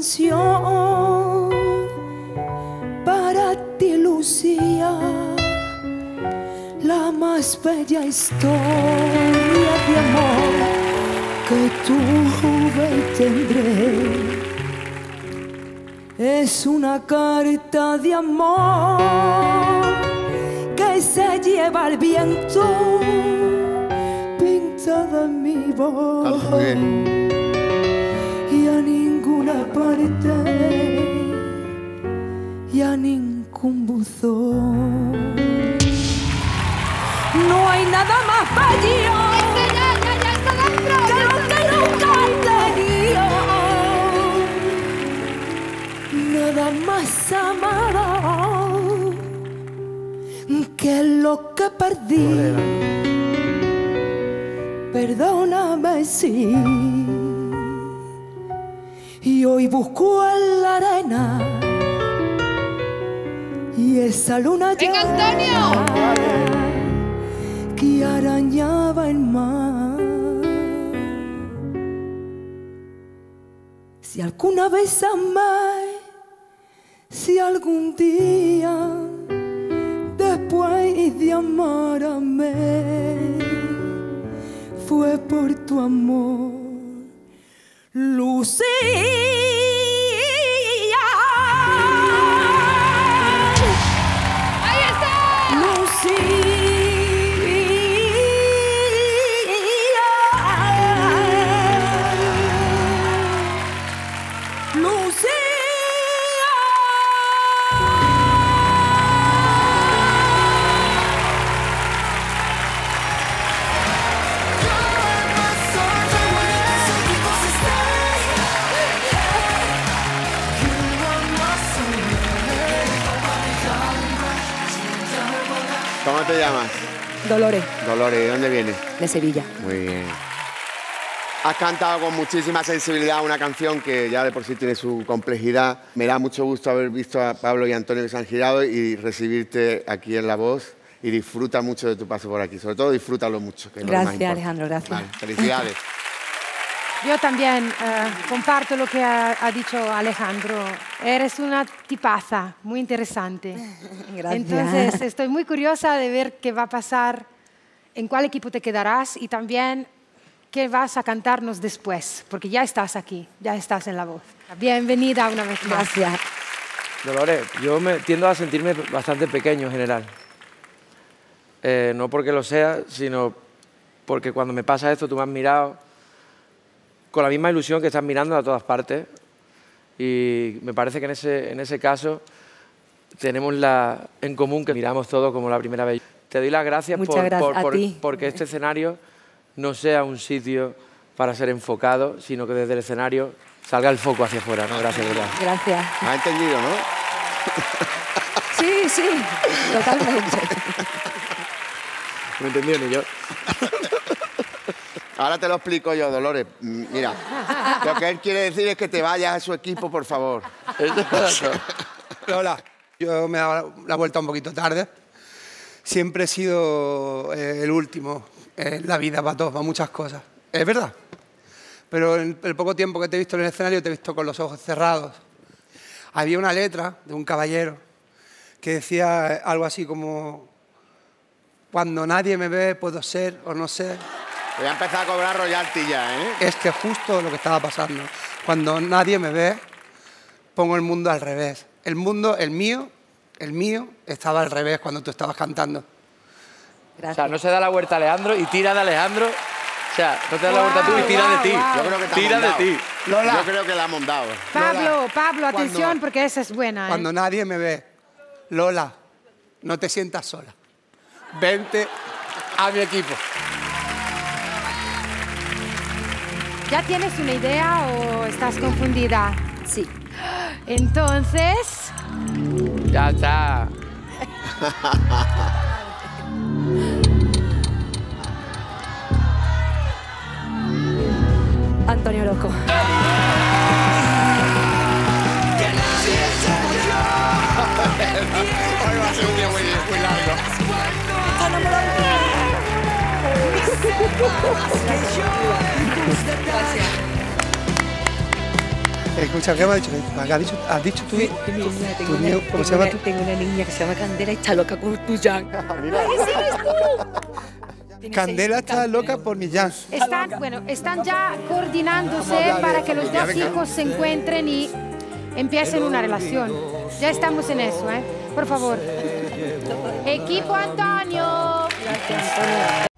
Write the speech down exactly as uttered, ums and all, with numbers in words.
canción para ti, Lucía, la más bella historia de amor que tuve y tendré. Es una carta de amor que se lleva el viento pintada en mi voz y a ninguna parte y a ningún buzón. No hay nada más bello ya, ya, ya está dentro, que lo que nunca tenía, nada más amado que lo que perdí. Perdóname si y hoy busco en la arena y esa luna ¡Venga, Antonio! que arañaba el mar. Si alguna vez amé, si algún día después de amar amé, fue por tu amor, Lucía. ¡Ahí está! Lucía. ¿Cómo te llamas? Dolores, Dolores, ¿de dónde vienes? de Sevilla. Muy bien. Has cantado con muchísima sensibilidad una canción que ya de por sí tiene su complejidad. Me da mucho gusto haber visto a Pablo y Antonio que se han girado y recibirte aquí en La Voz. Y disfruta mucho de tu paso por aquí. Sobre todo, disfrútalo mucho. Que es lo que más Gracias, importa. Alejandro, gracias. Vale, felicidades. Yo también eh, comparto lo que ha, ha dicho Alejandro. Eres una tipaza muy interesante. Gracias. Entonces, estoy muy curiosa de ver qué va a pasar, en cuál equipo te quedarás y también qué vas a cantarnos después, porque ya estás aquí, ya estás en La Voz. Bienvenida una vez más. Gracias. Dolores, yo me tiendo a sentirme bastante pequeño en general. Eh, no porque lo sea, sino porque cuando me pasa esto tú me has mirado con la misma ilusión que estás mirando a todas partes y me parece que en ese, en ese caso tenemos la, en común que miramos todo como la primera vez. Te doy las gracias, Muchas por, gracias por, a por, ti. porque este escenario no sea un sitio para ser enfocado, sino que desde el escenario salga el foco hacia afuera. ¿No? Gracias, verdad. Gracias. ¿Me has entendido, no? Sí, sí, totalmente. No he entendido ni yo. Ahora te lo explico yo, Dolores. Mira, lo que él quiere decir es que te vayas a su equipo, por favor. Hola, yo me he dado la vuelta un poquito tarde. Siempre he sido eh, el último en la vida para todos, para muchas cosas. Es verdad. Pero en el poco tiempo que te he visto en el escenario te he visto con los ojos cerrados. Había una letra de un caballero que decía algo así como: cuando nadie me ve puedo ser o no ser. Voy a empezar a cobrar royalty ya, ¿eh? Es que justo lo que estaba pasando. Cuando nadie me ve, pongo el mundo al revés. El mundo, el mío, el mío, estaba al revés cuando tú estabas cantando. Gracias. O sea, no se da la vuelta a Alejandro y tira de Alejandro. O sea, no te das la vuelta tú y tira Wow, de ti. wow. Yo creo que te ha Tira de mondado. ti. Lola. Yo creo que la ha mondado. Pablo, Pablo, cuando- atención, porque esa es buena. ¿eh? Cuando nadie me ve, Lola, no te sientas sola. Vente a mi equipo. ¿Ya tienes una idea o estás confundida? Sí. Entonces, Ya está. Antonio Orozco. Hoy va a ser un día muy, muy largo. Escucha, ¿qué me has dicho? ¿Has dicho, has dicho tú? Tengo una, tengo tu niño, una- ¿cómo tengo se llama una- tú? tengo una niña que se llama Candela y está loca con Millán. Candela está loca por Millán. Están, bueno, están ya coordinándose para que los dos hijos se encuentren y empiecen una relación. Ya estamos en eso, ¿eh? Por favor. Equipo Antonio.